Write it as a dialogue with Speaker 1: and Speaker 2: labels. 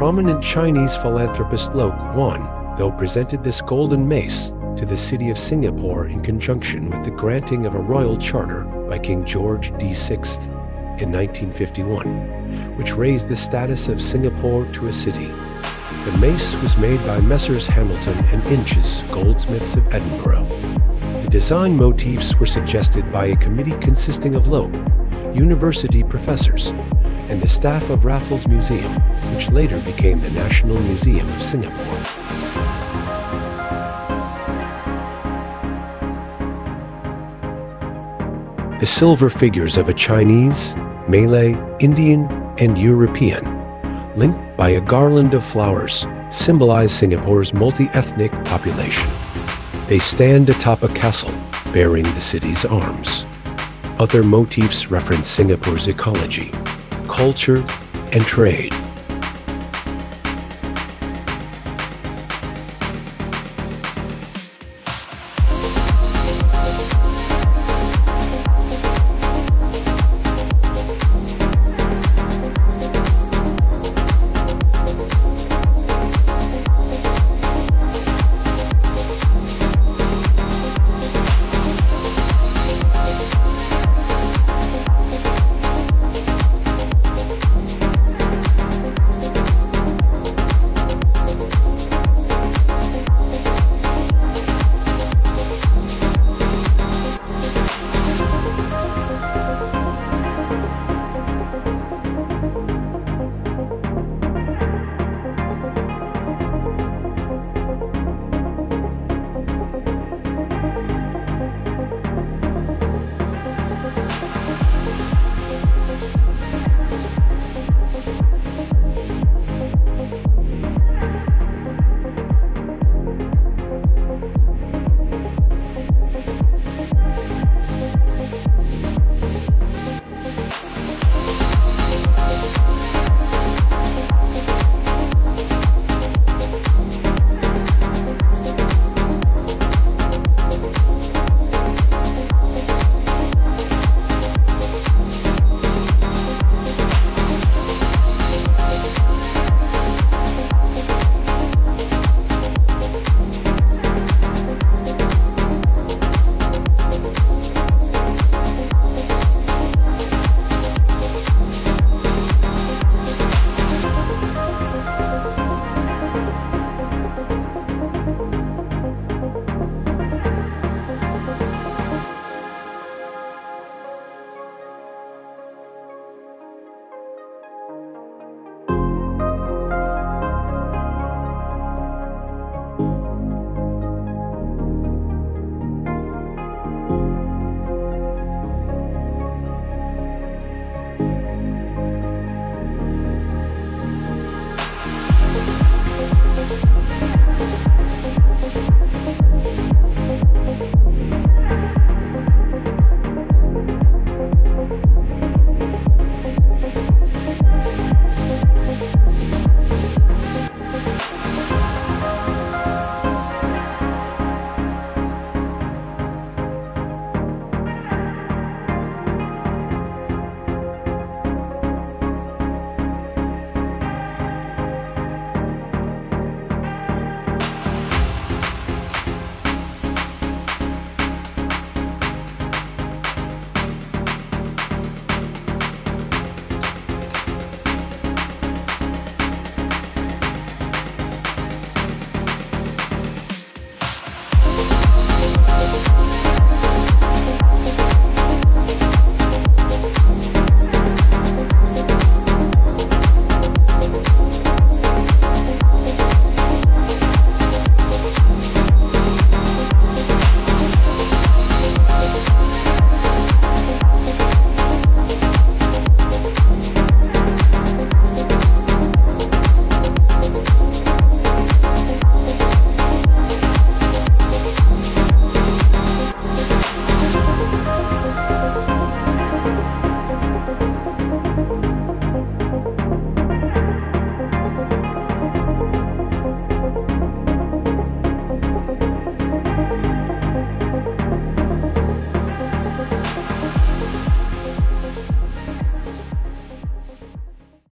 Speaker 1: prominent Chinese philanthropist Lo Kuan, though presented this golden mace to the city of Singapore in conjunction with the granting of a royal charter by King George VI in 1951, which raised the status of Singapore to a city. The mace was made by Messrs. Hamilton and Inches, goldsmiths of Edinburgh. The design motifs were suggested by a committee consisting of Loeb, university professors, and the staff of Raffles Museum, which later became the National Museum of Singapore. The silver figures of a Chinese, Malay, Indian, and European, linked by a garland of flowers, symbolize Singapore's multi-ethnic population. They stand atop a castle bearing the city's arms. Other motifs reference Singapore's ecology, culture, and trade.